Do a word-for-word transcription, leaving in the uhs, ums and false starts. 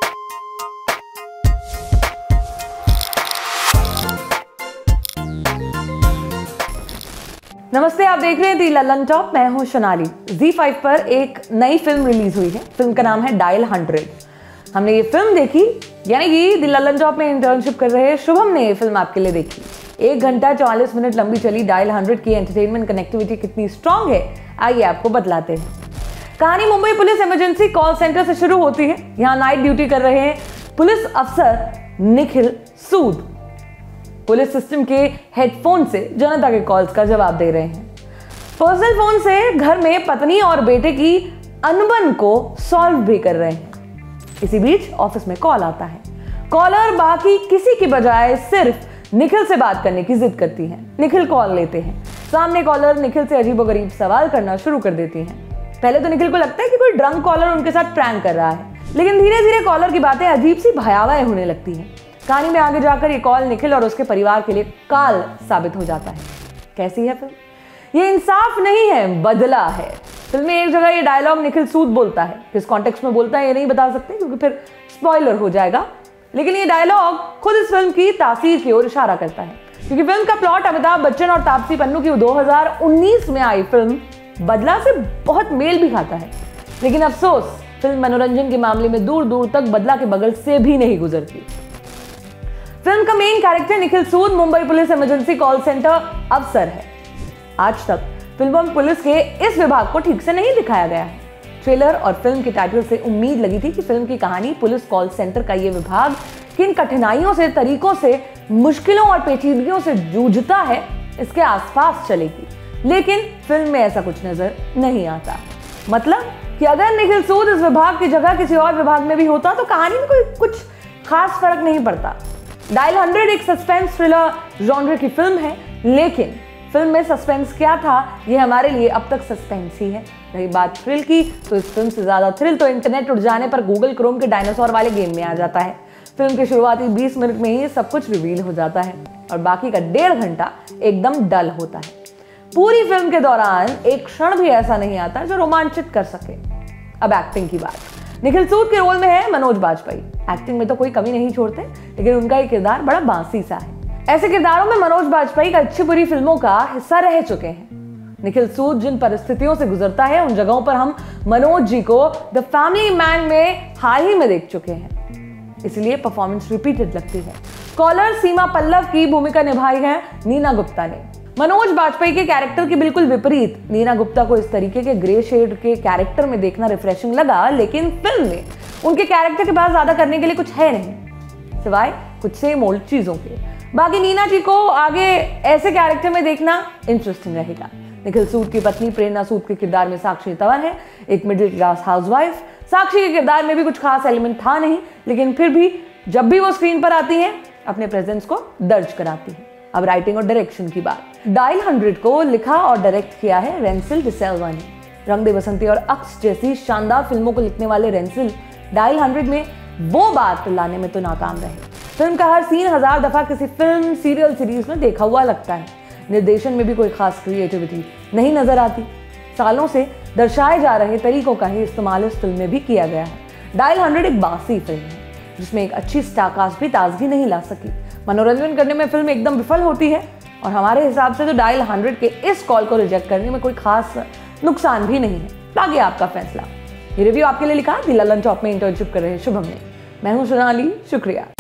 नमस्ते, आप देख रहे हैं दी लल्लनटॉप। मैं हूं सोनाली। ज़ी फाइव पर एक नई फिल्म रिलीज हुई है। फिल्म का नाम है डायल हंड्रेड। हमने ये फिल्म देखी, यानी कि दी लल्लनटॉप में इंटर्नशिप कर रहे शुभम ने ये फिल्म आपके लिए देखी। एक घंटा चौवालीस मिनट लंबी चली डायल हंड्रेड की एंटरटेनमेंट कनेक्टिविटी कितनी स्ट्रांग है, आइए आपको बतलाते हैं। कहानी Mumbai police emergency call centre से शुरू होती है। यहाँ नाइट ड्यूटी कर रहे हैं पुलिस अफसर निखिल सूद। पुलिस सिस्टम के हेडफोन से जनता के कॉल्स का जवाब दे रहे हैं। पर्सनल फोन से घर में पत्नी और बेटे की अनबन को सॉल्व भी कर रहे हैं। इसी बीच ऑफिस में कॉल आता है। कॉलर बाकी किसी की बजाय सिर्फ निखिल से बात करने की जिद करती है। निखिल कॉल लेते हैं। सामने कॉलर निखिल से अजीबोगरीब सवाल करना शुरू कर देती हैं। पहले तो निखिल को लगता है कि कोई ड्रंक कॉलर उनके साथ प्रैंक कर रहा है, लेकिन धीरे धीरे कॉलर की बातें अजीब सी भयावह होने लगती हैं। कहानी में आगे जाकर ये कॉल निखिल और उसके परिवार के लिए काल साबित हो जाता है। कैसी है फिल्म? ये इंसाफ नहीं है, बदला है। फिल्म में एक जगह ये डायलॉग निखिल सूद बोलता है। किस कॉन्टेक्स्ट में बोलता है ये नहीं बता सकते क्योंकि फिर स्पॉइलर हो जाएगा, लेकिन ये डायलॉग खुद इस फिल्म की तासीर की ओर इशारा करता है। क्योंकि फिल्म का प्लॉट अमिताभ बच्चन और तापसी पन्नू की दो हज़ार उन्नीस में आई फिल्म बदला से बहुत मेल भी खाता है, लेकिन अफसोस फिल्म मनोरंजन के मामले में दूर दूर तक बदला के बगल से भी नहीं गुजरती। फिल्म का main character Nikhil Sood Mumbai police emergency call centre अफसर है। आज तक फिल्मों में पुलिस के इस विभाग को ठीक से नहीं दिखाया गया है। ट्रेलर और फिल्म के टाइटल से उम्मीद लगी थी कि फिल्म की कहानी पुलिस कॉल सेंटर का ये विभाग किन कठिनाइयों से, तरीकों से, मुश्किलों और पेचीदगियों से जूझता है, इसके आसपास चलेगी, लेकिन फिल्म में ऐसा कुछ नजर नहीं आता। मतलब कि अगर निखिल सूद इस विभाग की जगह किसी और विभाग में भी होता तो कहानी में कोई कुछ खास फर्क नहीं पड़ता। डायल हंड्रेड एक सस्पेंस थ्रिलर जॉनर की फिल्म है, लेकिन फिल्म में सस्पेंस क्या था ये हमारे लिए अब तक सस्पेंस ही है। रही बात थ्रिल की, तो इस फिल्म से ज्यादा थ्रिल तो इंटरनेट उड़ जाने पर गूगल क्रोम के डायनासोर वाले गेम में आ जाता है। फिल्म के शुरुआती बीस मिनट में ही सब कुछ रिवील हो जाता है और बाकी का डेढ़ घंटा एकदम डल होता है। पूरी फिल्म के दौरान एक क्षण भी ऐसा नहीं आता जो रोमांचित कर सके। अब एक्टिंग की बात। निखिल सूद के रोल में है मनोज बाजपेयी। एक्टिंग में तो कोई कमी नहीं छोड़ते, लेकिन उनका ये किरदार बड़ा बांसी सा है। ऐसे किरदारों में मनोज बाजपेयी का अच्छी बुरी फिल्मों का हिस्सा रह चुके हैं। निखिल सूद जिन परिस्थितियों से गुजरता है उन जगहों पर हम मनोज जी को द फैमिली मैन में हाल ही में देख चुके हैं, इसलिए परफॉर्मेंस रिपीटेड लगती है। कॉलर सीमा पल्लव की भूमिका निभाई है नीना गुप्ता ने। मनोज बाजपेयी के कैरेक्टर के बिल्कुल विपरीत नीना गुप्ता को इस तरीके के ग्रे शेड के कैरेक्टर में देखना रिफ्रेशिंग लगा, लेकिन फिल्म में उनके कैरेक्टर के पास ज्यादा करने के लिए कुछ है नहीं, सिवाय कुछ सेम ओल्ड चीजों के। बाकी नीना जी को आगे ऐसे कैरेक्टर में देखना इंटरेस्टिंग रहेगा। निखिल सूद की पत्नी प्रेरणा सूद के किरदार में साक्षी तंवर है, एक मिडिल क्लास हाउसवाइफ। साक्षी के किरदार में भी कुछ खास एलिमेंट था नहीं, लेकिन फिर भी जब भी वो स्क्रीन पर आती है अपने प्रेजेंस को दर्ज कराती है। अब राइटिंग और डायरेक्शन की बात। डायल हंड्रेड को लिखा और डायरेक्ट किया है रेंसिल डिसेल्वा ने। रंग दे बसंती और अक्स जैसी शानदार फिल्मों को लिखने वाले रेंसिल डायल हंड्रेड में वो बात लाने में तो नाकाम रहे। फिल्म का हर सीन हजार दफा किसी फिल्म सीरियल सीरीज में देखा हुआ लगता है। निर्देशन में भी कोई खास क्रिएटिविटी नहीं नजर आती। सालों से दर्शाए जा रहे तरीकों का ही इस्तेमाल इस फिल्म में भी किया गया है। डायल हंड्रेड एक बासी फिल्म है जिसमें एक अच्छी स्टारकास्ट भी ताजगी नहीं ला सकी। मनोरंजन करने में फिल्म एकदम विफल होती है और हमारे हिसाब से तो डायल हंड्रेड के इस कॉल को रिजेक्ट करने में कोई खास नुकसान भी नहीं है। बाकी आपका फैसला। ये रिव्यू आपके लिए लिखा दी लल्लनटॉप में इंटर्नशिप कर रहे शुभम ने। मैं हूं सोनाली, शुक्रिया।